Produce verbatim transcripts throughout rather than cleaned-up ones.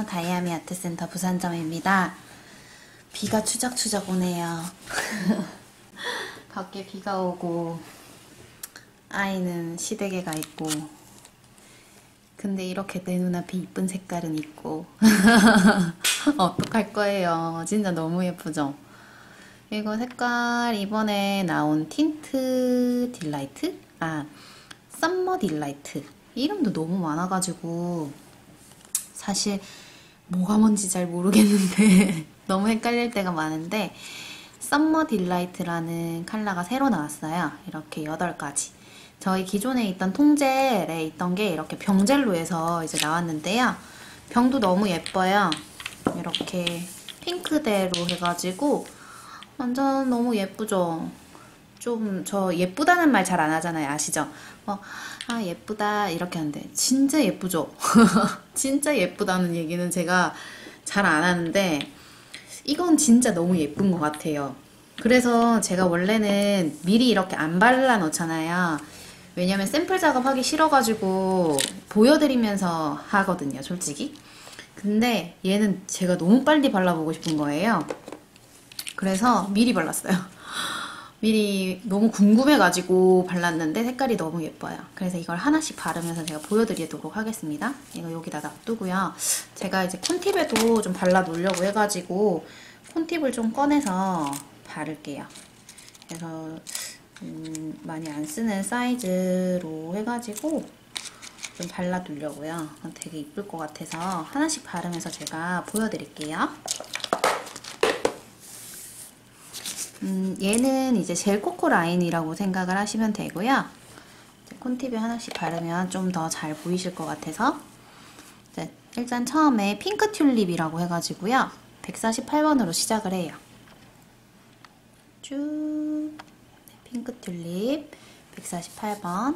안녕하세요. 다이아미 아트센터 부산점입니다. 비가 추적추적 오네요. 밖에 비가 오고 아이는 시댁에 가 있고, 근데 이렇게 내 눈앞에 이쁜 색깔은 있고 어떡할 거예요. 진짜 너무 예쁘죠? 이거 색깔 이번에 나온 틴트 딜라이트? 아, 썸머 딜라이트. 이름도 너무 많아가지고 사실 뭐가 뭔지 잘 모르겠는데 너무 헷갈릴 때가 많은데, 썸머 딜라이트라는 컬러가 새로 나왔어요. 이렇게 여덟 가지. 저희 기존에 있던 통젤에 있던 게 이렇게 병젤로에서 이제 나왔는데요. 병도 너무 예뻐요. 이렇게 핑크대로 해가지고 완전 너무 예쁘죠? 좀 저 예쁘다는 말 잘 안 하잖아요. 아시죠? 어, 아 예쁘다 이렇게 하는데 진짜 예쁘죠? 진짜 예쁘다는 얘기는 제가 잘 안 하는데 이건 진짜 너무 예쁜 것 같아요. 그래서 제가 원래는 미리 이렇게 안 발라 놓잖아요. 왜냐면 샘플 작업하기 싫어가지고 보여드리면서 하거든요, 솔직히. 근데 얘는 제가 너무 빨리 발라보고 싶은 거예요. 그래서 미리 발랐어요. 미리 너무 궁금해가지고 발랐는데 색깔이 너무 예뻐요. 그래서 이걸 하나씩 바르면서 제가 보여드리도록 하겠습니다. 이거 여기다 놔두고요. 제가 이제 콘팁에도 좀 발라 놓으려고 해가지고 콘팁을 좀 꺼내서 바를게요. 그래서 음, 많이 안 쓰는 사이즈로 해가지고 좀 발라두려고요. 되게 이쁠 것 같아서 하나씩 바르면서 제가 보여드릴게요. 음, 얘는 이제 젤 코코 라인이라고 생각을 하시면 되고요. 콘팁에 하나씩 바르면 좀 더 잘 보이실 것 같아서, 이제 일단 처음에 핑크 튤립이라고 해가지고요. 백사십팔 번으로 시작을 해요. 쭉 핑크 튤립 백사십팔 번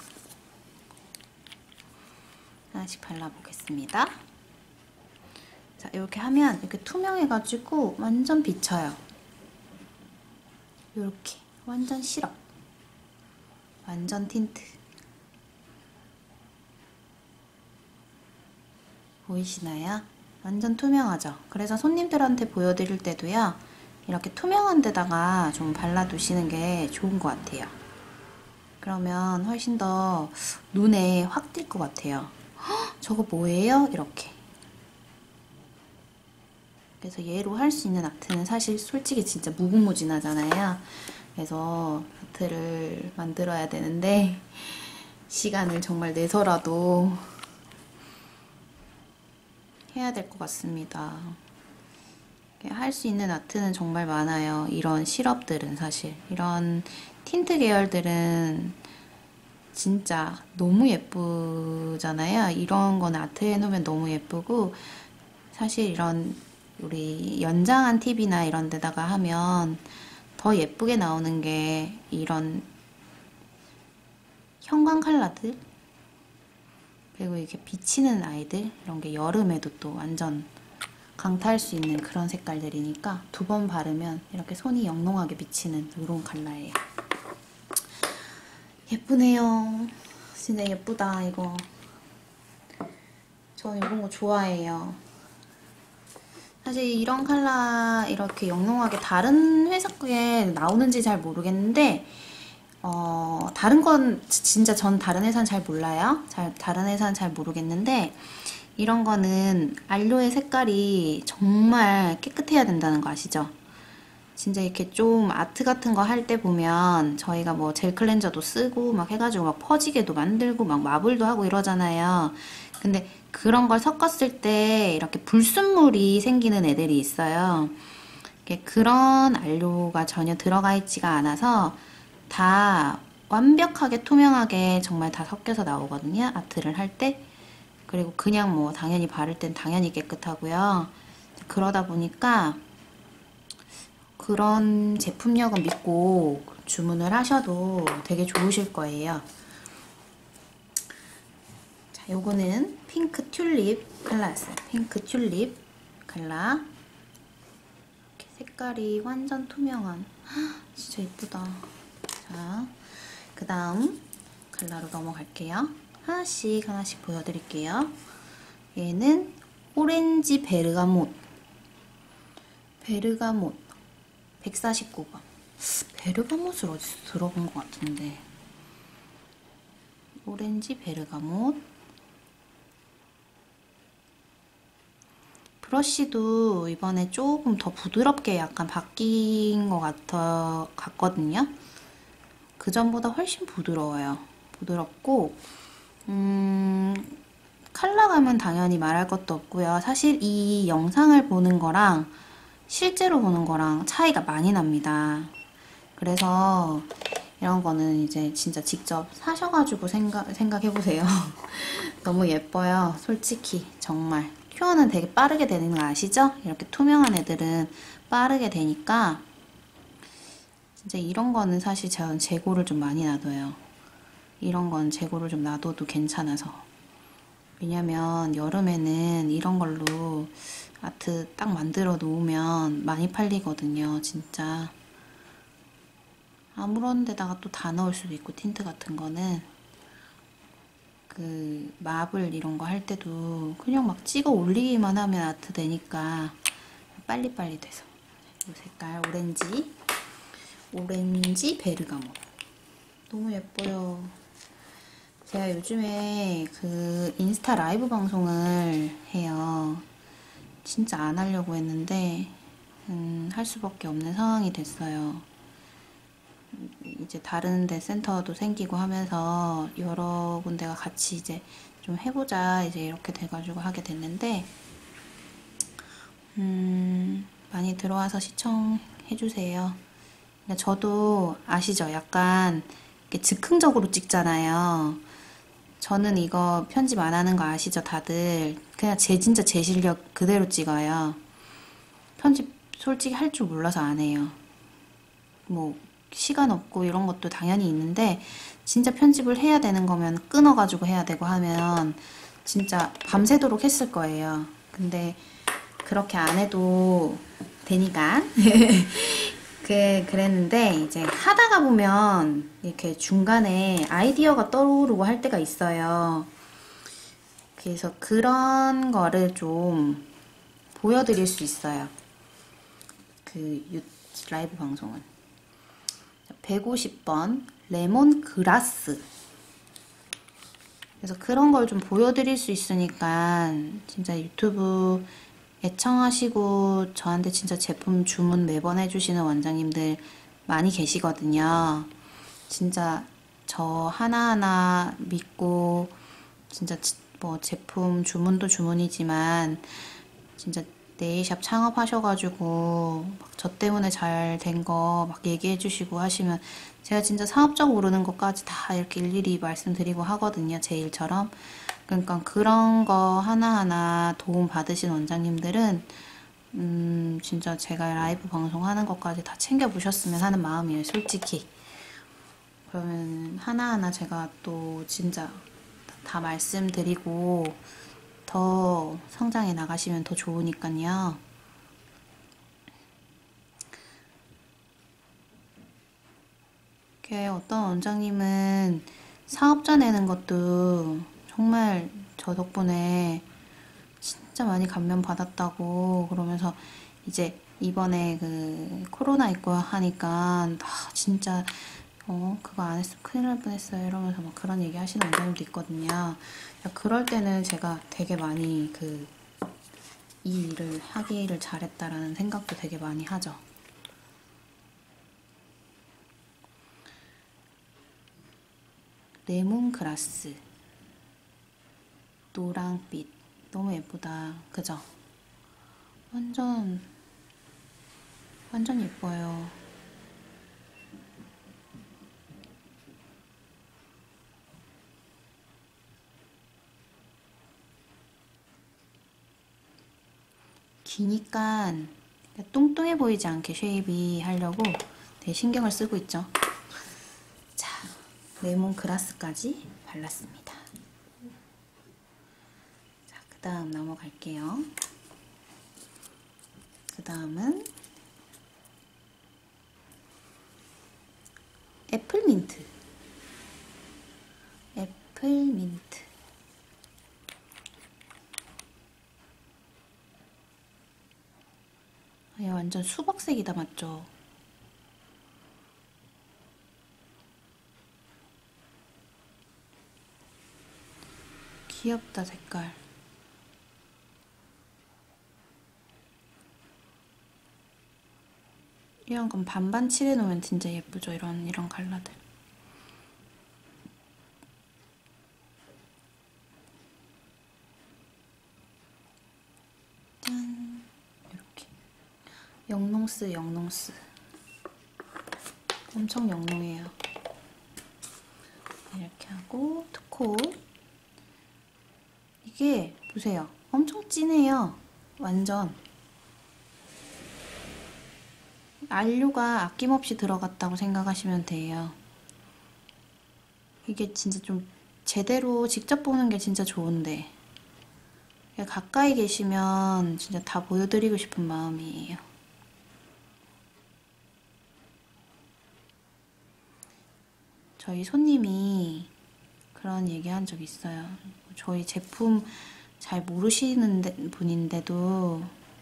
하나씩 발라보겠습니다. 자, 이렇게 하면 이렇게 투명해가지고 완전 비쳐요. 이렇게 완전 시럽, 완전 틴트 보이시나요? 완전 투명하죠? 그래서 손님들한테 보여드릴 때도요, 이렇게 투명한 데다가 좀 발라두시는 게 좋은 것 같아요. 그러면 훨씬 더 눈에 확 띌 것 같아요. 헉, 저거 뭐예요? 이렇게. 그래서 얘로 할 수 있는 아트는 사실 솔직히 진짜 무궁무진하잖아요. 그래서 아트를 만들어야 되는데 시간을 정말 내서라도 해야 될 것 같습니다. 할 수 있는 아트는 정말 많아요. 이런 시럽들은 사실. 이런 틴트 계열들은 진짜 너무 예쁘잖아요. 이런 거는 아트 해놓으면 너무 예쁘고, 사실 이런 우리 연장한 팁이나 이런 데다가 하면 더 예쁘게 나오는 게 이런 형광 컬러들, 그리고 이렇게 비치는 아이들, 이런 게 여름에도 또 완전 강타할 수 있는 그런 색깔들이니까 두 번 바르면 이렇게 손이 영롱하게 비치는 이런 컬러예요. 예쁘네요. 진짜 예쁘다. 이거 저는 이런 거 좋아해요. 사실 이런 컬러 이렇게 영롱하게 다른 회사에 나오는지 잘 모르겠는데, 어, 다른 건 진짜 전 다른 회사는 잘 몰라요. 잘, 다른 회사는 잘 모르겠는데, 이런 거는 알료의 색깔이 정말 깨끗해야 된다는 거 아시죠? 진짜 이렇게 좀 아트 같은 거 할 때 보면 저희가 뭐 젤 클렌저도 쓰고 막 해가지고 막 퍼지게도 만들고 막 마블도 하고 이러잖아요. 근데 그런 걸 섞었을 때 이렇게 불순물이 생기는 애들이 있어요. 그런 알료가 전혀 들어가 있지가 않아서 다 완벽하게 투명하게 정말 다 섞여서 나오거든요. 아트를 할 때. 그리고 그냥 뭐 당연히 바를 땐 당연히 깨끗하고요. 그러다 보니까 그런 제품력은 믿고 주문을 하셔도 되게 좋으실 거예요. 자, 요거는 핑크 튤립 컬러였어요. 핑크 튤립 컬러. 이렇게 색깔이 완전 투명한, 헉, 진짜 이쁘다. 자, 그 다음 컬러로 넘어갈게요. 하나씩 하나씩 보여드릴게요. 얘는 오렌지 베르가못. 베르가못. 백사십구 번. 베르가못을 어디서 들어본 것 같은데. 오렌지 베르가못. 브러쉬도 이번에 조금 더 부드럽게 약간 바뀐 것 같아, 같거든요. 그 전보다 훨씬 부드러워요. 부드럽고, 음, 컬러감은 당연히 말할 것도 없고요. 사실 이 영상을 보는 거랑 실제로 보는 거랑 차이가 많이 납니다. 그래서 이런 거는 이제 진짜 직접 사셔가지고 생각, 생각해보세요. 너무 예뻐요. 솔직히 정말. 큐어는 되게 빠르게 되는 거 아시죠? 이렇게 투명한 애들은 빠르게 되니까 진짜 이런 거는 사실 저는 재고를 좀 많이 놔둬요. 이런 건 재고를 좀 놔둬도 괜찮아서. 왜냐면 여름에는 이런 걸로 아트 딱 만들어 놓으면 많이 팔리거든요. 진짜. 아무런 데다가 또 다 넣을 수도 있고, 틴트 같은 거는. 그 마블 이런 거 할 때도 그냥 막 찍어 올리기만 하면 아트 되니까 빨리빨리 돼서. 이 색깔 오렌지. 오렌지 베르가못. 너무 예뻐요. 제가 요즘에 그 인스타 라이브 방송을 해요. 진짜 안 하려고 했는데 음, 할 수밖에 없는 상황이 됐어요. 이제 다른 데 센터도 생기고 하면서 여러 군데가 같이 이제 좀 해보자 이제 이렇게 돼가지고 하게 됐는데 음, 많이 들어와서 시청해주세요. 저도 아시죠? 약간 이렇게 즉흥적으로 찍잖아요. 저는 이거 편집 안 하는 거 아시죠? 다들 그냥 제 진짜 제 실력 그대로 찍어요. 편집 솔직히 할 줄 몰라서 안 해요. 뭐 시간 없고 이런 것도 당연히 있는데 진짜 편집을 해야 되는 거면 끊어가지고 해야 되고 하면 진짜 밤새도록 했을 거예요. 근데 그렇게 안 해도 되니까 그, 그랬는데 이제 하다가 보면 이렇게 중간에 아이디어가 떠오르고 할 때가 있어요. 그래서 그런 거를 좀 보여드릴 수 있어요. 그 유, 라이브 방송은. 백오십 번 레몬 그라스. 그래서 그런 걸 좀 보여드릴 수 있으니까 진짜 유튜브 애청하시고 저한테 진짜 제품 주문 매번 해주시는 원장님들 많이 계시거든요. 진짜 저 하나하나 믿고 진짜 뭐 제품 주문도 주문이지만 진짜 네일샵 창업하셔가지고 막 저 때문에 잘 된 거 막 얘기해 주시고 하시면 제가 진짜 사업적 오르는 것까지 다 이렇게 일일이 말씀드리고 하거든요. 제 일처럼. 그러니까 그런 거 하나하나 도움 받으신 원장님들은 음 진짜 제가 라이브 방송하는 것까지 다 챙겨보셨으면 하는 마음이에요. 솔직히. 그러면 하나하나 제가 또 진짜 다 말씀드리고 더 성장해 나가시면 더 좋으니까요. 이렇게 어떤 원장님은 사업자 내는 것도 정말 저 덕분에 진짜 많이 감명 받았다고 그러면서 이제 이번에 그 코로나 있고 하니까 아 진짜 어 그거 안 했으면 큰일 날 뻔했어요 이러면서 막 그런 얘기 하시는 원장님도 있거든요. 그럴 때는 제가 되게 많이 그 이 일을 하기를 잘했다라는 생각도 되게 많이 하죠. 레몬그라스 노랑빛 너무 예쁘다. 그죠? 완전 완전 예뻐요. 기니까 뚱뚱해 보이지 않게 쉐이비 하려고 되게 신경을 쓰고 있죠. 자, 레몬그라스까지 발랐습니다. 자, 그 다음 넘어갈게요. 그 다음은 애플민트. 애플민트. 완전 수박색이다, 맞죠? 귀엽다, 색깔. 이런 건 반반 칠해놓으면 진짜 예쁘죠? 이런, 이런 컬러들. 짠! 이렇게. 영롱스, 영롱스. 엄청 영롱해요. 이렇게 하고, 투코. 이게, 보세요. 엄청 진해요. 완전. 안료가 아낌없이 들어갔다고 생각하시면 돼요. 이게 진짜 좀 제대로 직접 보는 게 진짜 좋은데 가까이 계시면 진짜 다 보여드리고 싶은 마음이에요. 저희 손님이 그런 얘기 한 적 있어요. 저희 제품 잘 모르시는 분인데도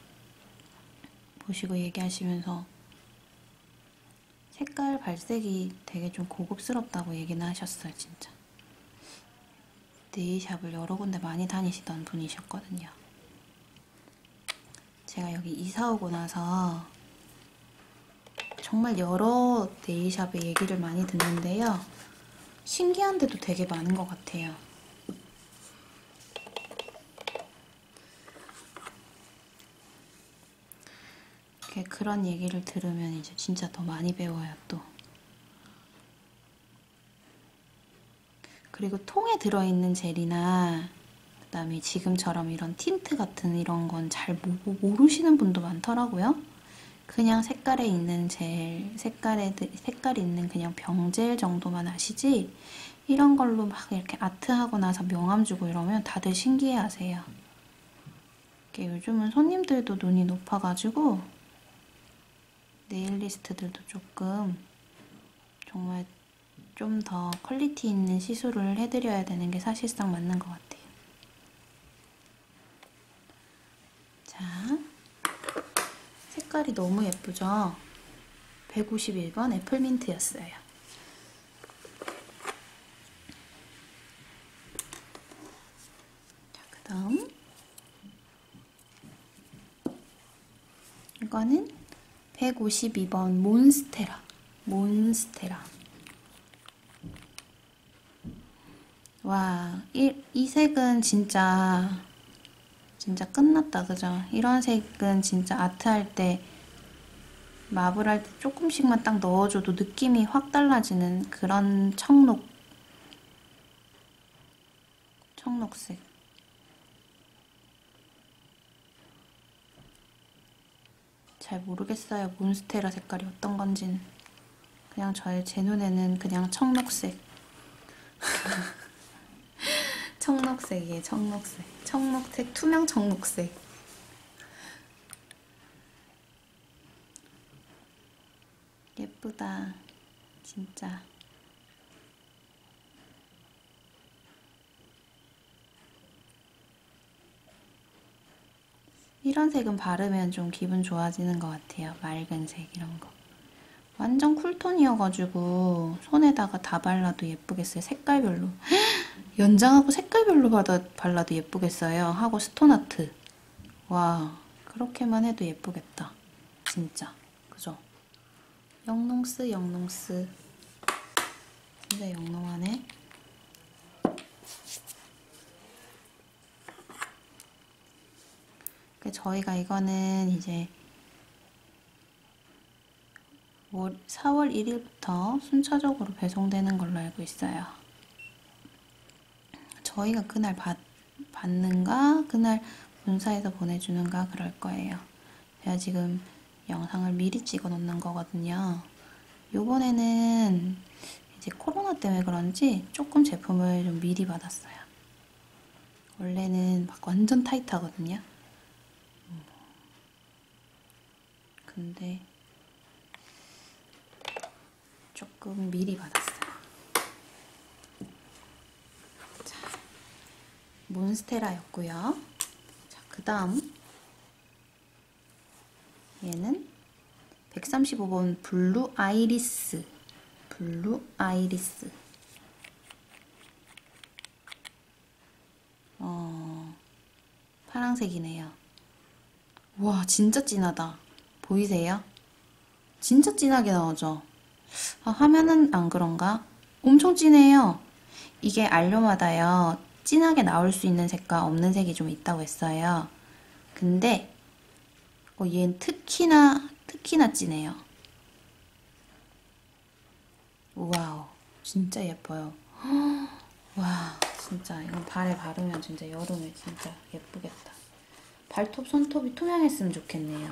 보시고 얘기하시면서 색깔 발색이 되게 좀 고급스럽다고 얘기는 하셨어요, 진짜. 네일샵을 여러 군데 많이 다니시던 분이셨거든요. 제가 여기 이사 오고 나서 정말 여러 네일샵의 얘기를 많이 듣는데요. 신기한 데도 되게 많은 것 같아요. 그런 얘기를 들으면 이제 진짜 더 많이 배워요, 또. 그리고 통에 들어있는 젤이나 그다음에 지금처럼 이런 틴트 같은 이런 건 잘 모르시는 분도 많더라고요. 그냥 색깔에 있는 젤, 색깔에, 색깔 있는 그냥 병젤 정도만 아시지 이런 걸로 막 이렇게 아트하고 나서 명암 주고 이러면 다들 신기해 하세요. 요즘은 손님들도 눈이 높아가지고 네일리스트들도 조금 정말 좀 더 퀄리티 있는 시술을 해드려야 되는 게 사실상 맞는 것 같아요. 자, 색깔이 너무 예쁘죠? 백오십일 번 애플민트였어요. 자, 그 다음 이거는 백오십이 번 몬스테라. 몬스테라. 와, 이, 이 색은 진짜 진짜 끝났다, 그죠? 이런 색은 진짜 아트할 때 마블할 때 조금씩만 딱 넣어줘도 느낌이 확 달라지는 그런 청록 청록색. 잘 모르겠어요. 몬스테라 색깔이 어떤 건진. 그냥 저의 제 눈에는 그냥 청록색. 청록색이에요, 청록색. 청록색, 투명 청록색. 예쁘다, 진짜. 이런 색은 바르면 좀 기분 좋아지는 것 같아요. 맑은 색 이런 거. 완전 쿨톤이어가지고 손에다가 다 발라도 예쁘겠어요. 색깔별로. 연장하고 색깔별로 받아, 발라도 예쁘겠어요. 하고 스톤아트. 와, 그렇게만 해도 예쁘겠다. 진짜. 그죠? 영롱스, 영롱스. 진짜 영롱하네. 저희가 이거는 이제 사월 일일부터 순차적으로 배송되는 걸로 알고 있어요. 저희가 그날 받, 받는가 그날 본사에서 보내주는가 그럴 거예요. 제가 지금 영상을 미리 찍어 놓는 거거든요. 요번에는 이제 코로나 때문에 그런지 조금 제품을 좀 미리 받았어요. 원래는 막 완전 타이트하거든요. 근데 조금 미리 받았어요. 자, 몬스테라였고요. 자, 그 다음 얘는 백삼십오 번 블루 아이리스. 블루 아이리스. 어, 파란색이네요. 와, 진짜 진하다. 보이세요? 진짜 진하게 나오죠? 아, 화면은 안 그런가? 엄청 진해요. 이게 알료마다요, 진하게 나올 수 있는 색과 없는 색이 좀 있다고 했어요. 근데 어, 얘는 특히나 특히나 진해요. 와우, 진짜 예뻐요. 와, 진짜 이건 발에 바르면 진짜 여름에 진짜 예쁘겠다. 발톱, 손톱이 투명했으면 좋겠네요.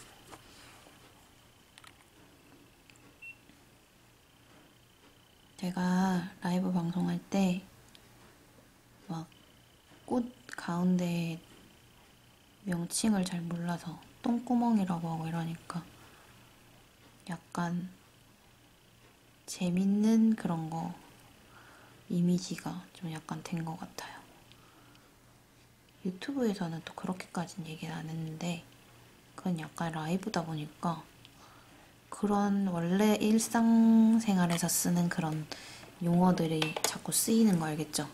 제가 라이브 방송할 때 막 꽃 가운데 명칭을 잘 몰라서 똥구멍이라고 하고 이러니까 약간 재밌는 그런 거 이미지가 좀 약간 된 것 같아요. 유튜브에서는 또 그렇게까지는 얘기를 안 했는데 그건 약간 라이브다 보니까 그런 원래 일상생활에서 쓰는 그런 용어들이 자꾸 쓰이는 거 알겠죠?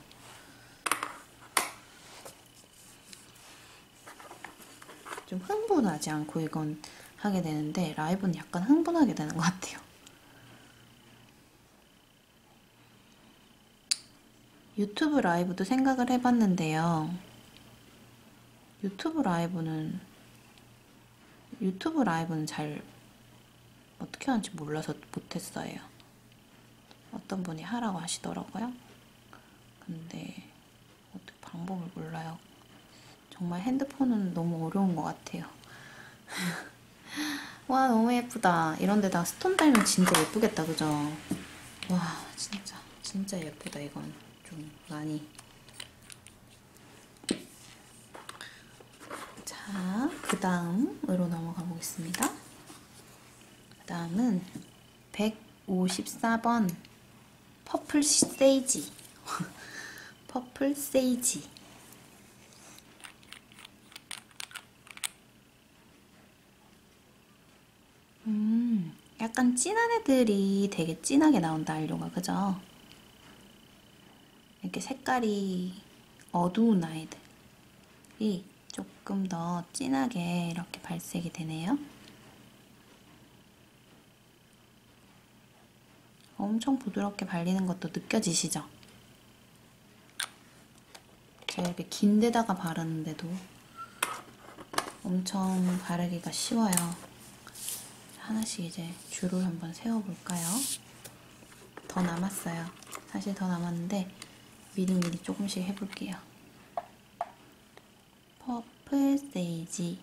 좀 흥분하지 않고 이건 하게 되는데 라이브는 약간 흥분하게 되는 것 같아요. 유튜브 라이브도 생각을 해봤는데요. 유튜브 라이브는 유튜브 라이브는 잘 어떻게 하는지 몰라서 못했어요. 어떤 분이 하라고 하시더라고요. 근데 어떻게 방법을 몰라요. 정말 핸드폰은 너무 어려운 것 같아요. 와, 너무 예쁘다. 이런 데다가 스톤 달면 진짜 예쁘겠다, 그죠? 와, 진짜 진짜 예쁘다. 이건 좀 많이. 자, 그 다음으로 넘어가 보겠습니다. 그 다음은 백오십사 번 퍼플 세이지. 퍼플 세이지. 음, 약간 진한 애들이 되게 진하게 나온다, 알료가. 그죠? 이렇게 색깔이 어두운 아이들이 조금 더 진하게 이렇게 발색이 되네요. 엄청 부드럽게 발리는 것도 느껴지시죠? 제가 이렇게 긴 데다가 바르는데도 엄청 바르기가 쉬워요. 하나씩 이제 줄을 한번 세워볼까요? 더 남았어요. 사실 더 남았는데 미리미리 조금씩 해볼게요. 퍼플 세이지.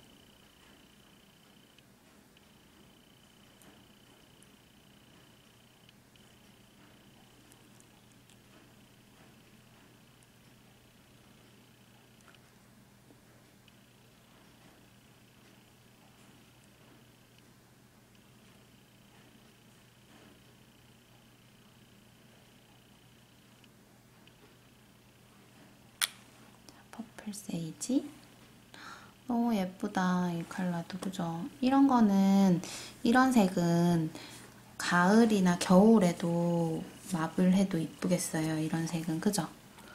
퍼플 세이지. 너무 예쁘다, 이 컬러도. 그죠? 이런 거는, 이런 색은 가을이나 겨울에도 맙을 해도 이쁘겠어요. 이런 색은. 그죠?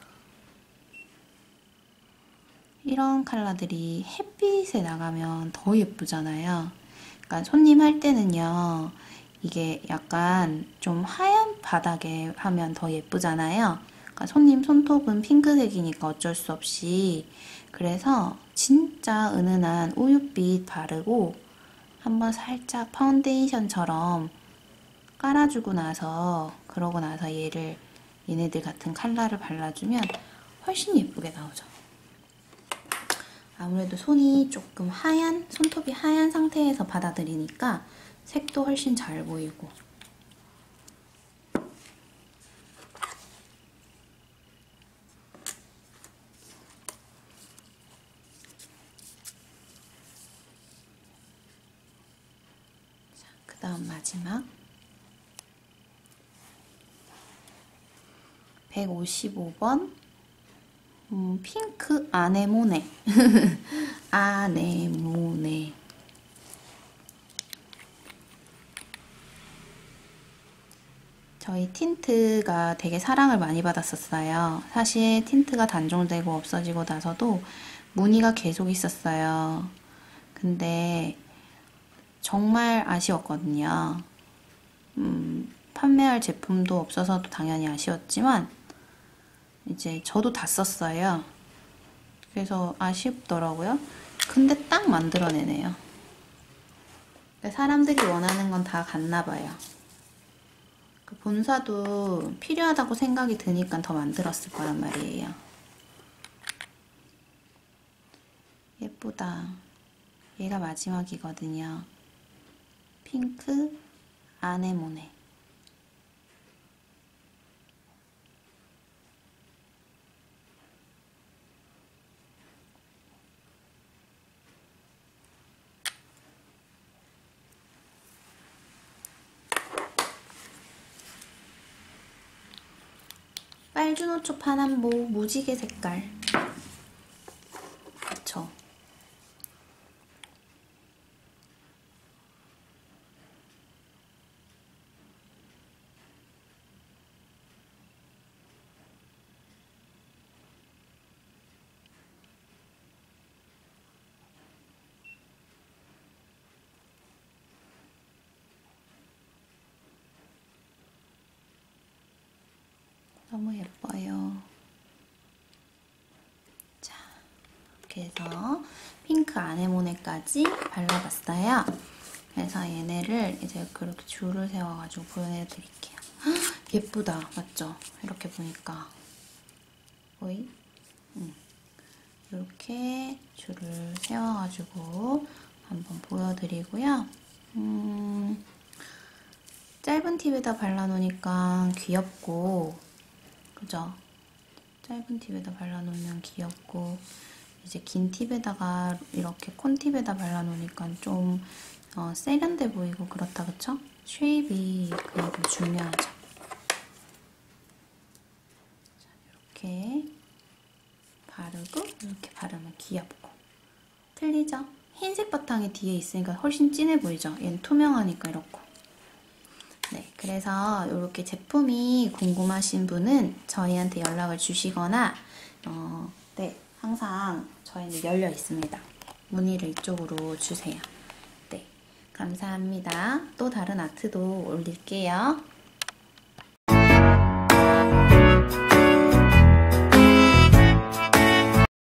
이런 컬러들이 햇빛에 나가면 더 예쁘잖아요. 그러니까 손님 할 때는요, 이게 약간 좀 하얀 바닥에 하면 더 예쁘잖아요. 그러니까 손님 손톱은 핑크색이니까 어쩔 수 없이. 그래서 진짜 은은한 우윳빛 바르고 한번 살짝 파운데이션처럼 깔아주고 나서, 그러고 나서 얘를, 얘네들 같은 컬러를 발라주면 훨씬 예쁘게 나오죠. 아무래도 손이 조금 하얀, 손톱이 하얀 상태에서 받아들이니까 색도 훨씬 잘 보이고. 자, 그 다음 마지막 백오십오 번 음, 핑크 아네모네. 아네모네. 저희 틴트가 되게 사랑을 많이 받았었어요. 사실 틴트가 단종되고 없어지고 나서도 문의가 계속 있었어요. 근데 정말 아쉬웠거든요. 음, 판매할 제품도 없어서도 당연히 아쉬웠지만 이제 저도 다 썼어요. 그래서 아쉽더라고요. 근데 딱 만들어내네요. 사람들이 원하는 건 다 같나 봐요. 본사도 필요하다고 생각이 드니까 더 만들었을 거란 말이에요. 예쁘다. 얘가 마지막이거든요. 핑크 아네모네. 빨주노초 파남보 무지개 색깔. 그쵸? 너무 예뻐요. 자, 이렇게 해서 핑크 아네모네까지 발라봤어요. 그래서 얘네를 이제 그렇게 줄을 세워가지고 보여드릴게요. 헉, 예쁘다, 맞죠? 이렇게 보니까 보이? 응. 이렇게 줄을 세워가지고 한번 보여드리고요. 음, 짧은 팁에다 발라놓으니까 귀엽고, 그죠? 짧은 팁에다 발라놓으면 귀엽고, 이제 긴 팁에다가 이렇게 콘 팁에다 발라놓으니까 좀 어, 세련돼 보이고 그렇다, 그쵸? 쉐입이 그만큼 중요하죠. 자, 이렇게 바르고 이렇게 바르면 귀엽고. 틀리죠? 흰색 바탕이 뒤에 있으니까 훨씬 진해 보이죠? 얘는 투명하니까 이렇고. 네, 그래서 이렇게 제품이 궁금하신 분은 저희한테 연락을 주시거나 어, 네, 항상 저희는 열려 있습니다. 문의를 이쪽으로 주세요. 네, 감사합니다. 또 다른 아트도 올릴게요.